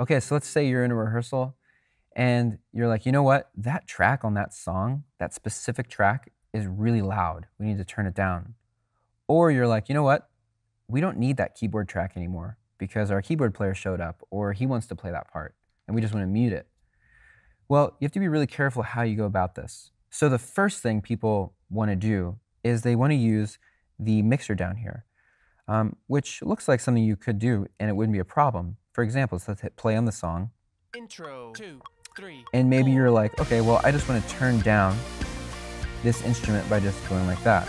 Okay, so let's say you're in a rehearsal and you're like, you know what? That track on that song, that specific track is really loud. We need to turn it down. Or you're like, you know what? We don't need that keyboard track anymore because our keyboard player showed up or he wants to play that part and we just want to mute it. Well, you have to be really careful how you go about this. So the first thing people want to do is they want to use the mixer down here, which looks like something you could do and it wouldn't be a problem. For example, so let's hit play on the song. Intro, 2, 3, and maybe 4. you're like, okay, well, I just want to turn down this instrument by just going like that.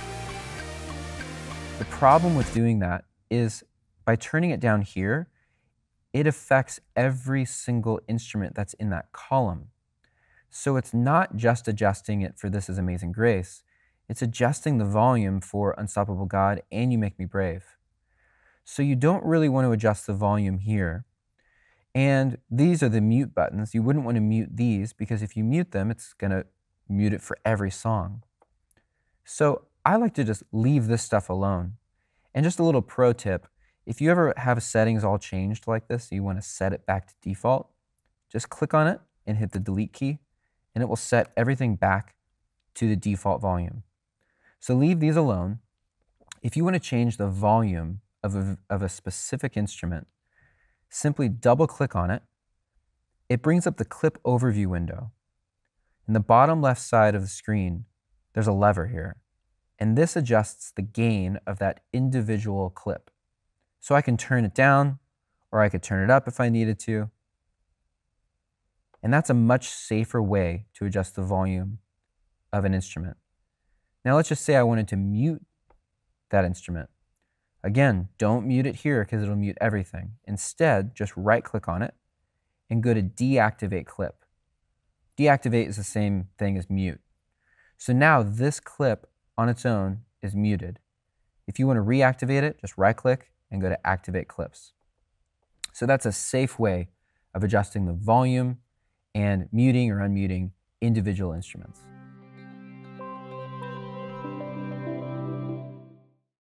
The problem with doing that is by turning it down here, it affects every single instrument that's in that column. So it's not just adjusting it for This Is Amazing Grace, it's adjusting the volume for Unstoppable God and You Make Me Brave. So you don't really want to adjust the volume here. And these are the mute buttons. You wouldn't want to mute these because if you mute them, it's going to mute it for every song. So I like to just leave this stuff alone. And just a little pro tip, if you ever have settings all changed like this, you want to set it back to default, just click on it and hit the delete key, and it will set everything back to the default volume. So leave these alone. If you want to change the volume of a specific instrument, simply double click on it. It brings up the clip overview window. In the bottom left side of the screen, there's a lever here. And this adjusts the gain of that individual clip. So I can turn it down, or I could turn it up if I needed to. And that's a much safer way to adjust the volume of an instrument. Now let's just say I wanted to mute that instrument. Again, don't mute it here because it'll mute everything. Instead, just right-click on it and go to Deactivate Clip. Deactivate is the same thing as mute. So now this clip on its own is muted. If you want to reactivate it, just right-click and go to Activate Clips. So that's a safe way of adjusting the volume and muting or unmuting individual instruments.